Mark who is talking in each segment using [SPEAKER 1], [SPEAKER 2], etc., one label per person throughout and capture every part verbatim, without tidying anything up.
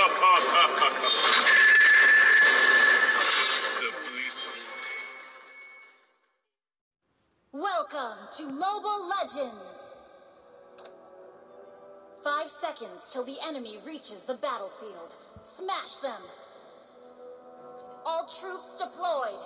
[SPEAKER 1] Welcome to Mobile Legends! Five seconds till the enemy reaches the battlefield. Smash them! All troops deployed!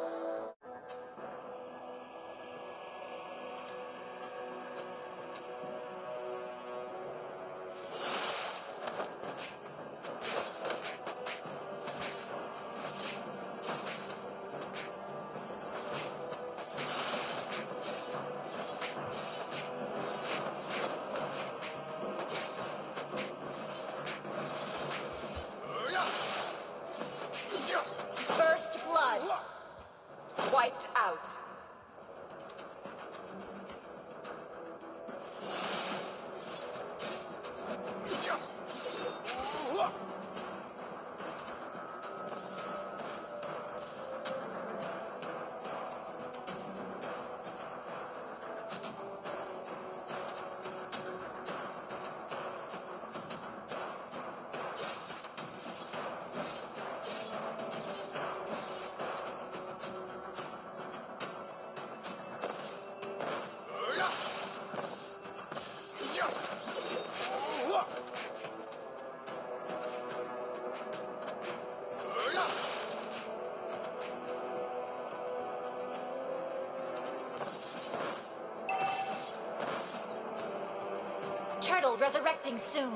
[SPEAKER 1] First blood. Wiped out. Turtle resurrecting soon.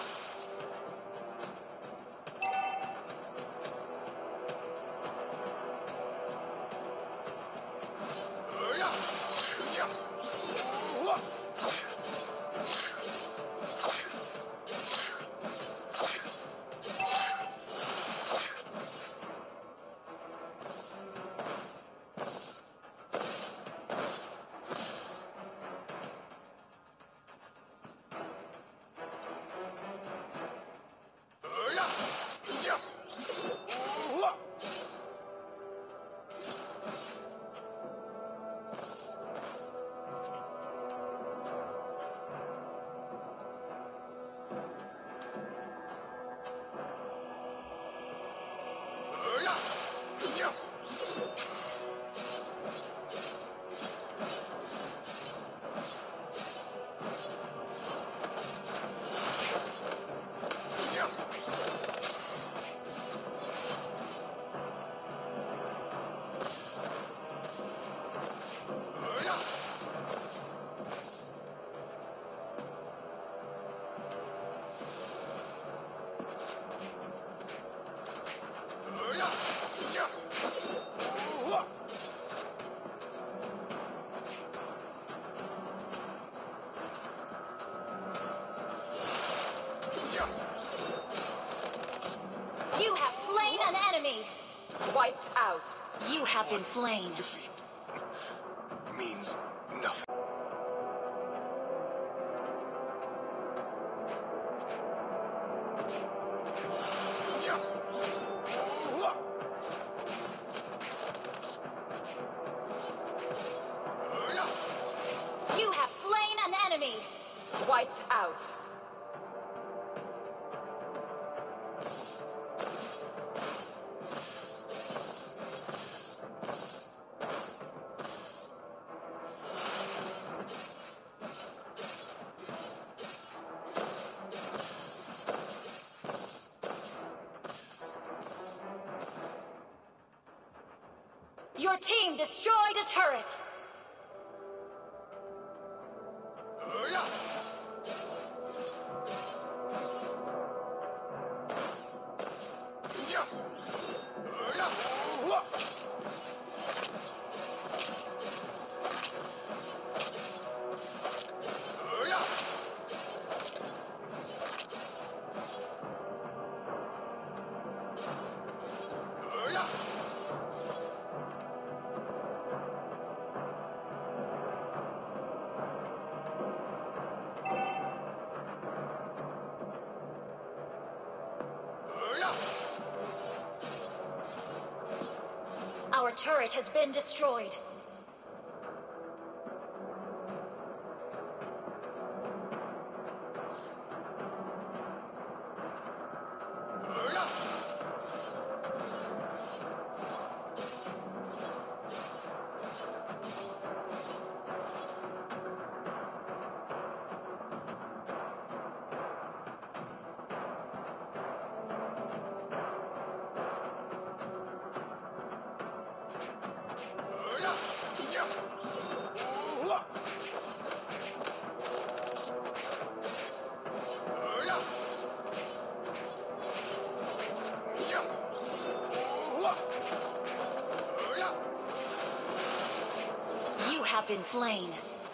[SPEAKER 1] You have slain an enemy! Wiped out. You have been slain.
[SPEAKER 2] Defeat means nothing.
[SPEAKER 1] You have slain an enemy! Wiped out. Your team destroyed a turret! Our turret has been destroyed. been slain.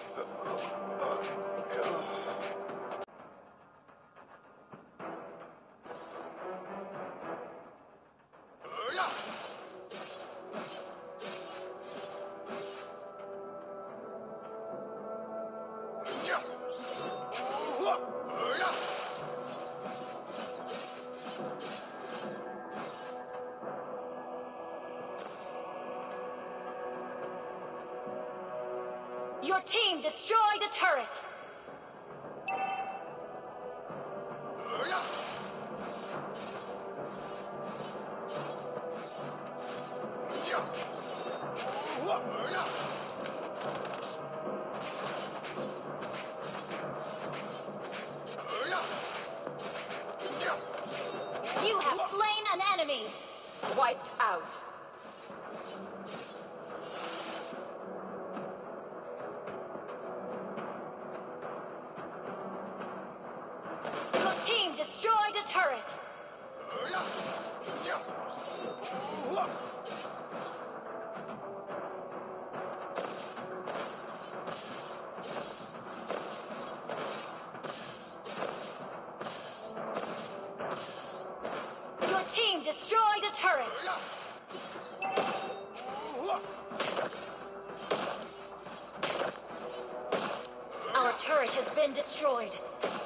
[SPEAKER 1] Your team destroyed a turret! You have slain an enemy! Wiped out. Your team destroyed a turret! Your team destroyed a turret! Our turret has been destroyed.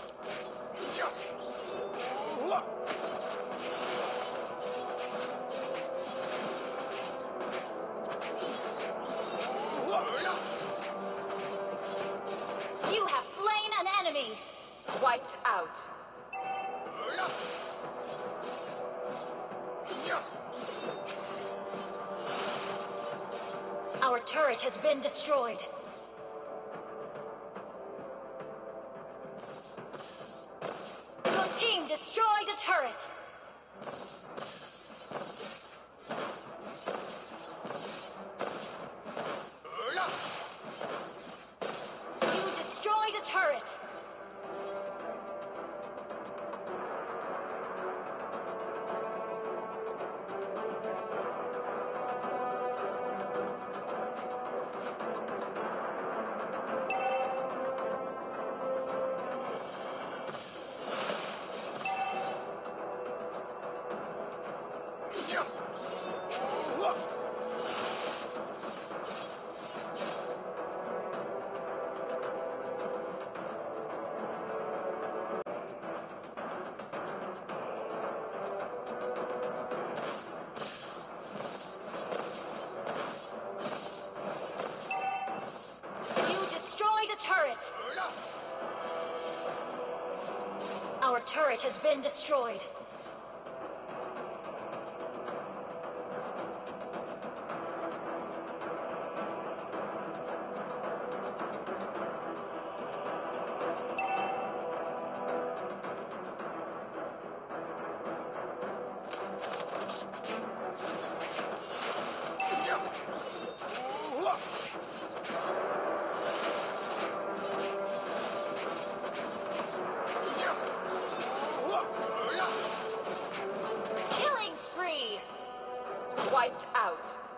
[SPEAKER 1] You have slain an enemy! Wiped out. Our turret has been destroyed. Your team destroyed a turret! You destroyed a turret! Turret! Our turret has been destroyed. Wiped out.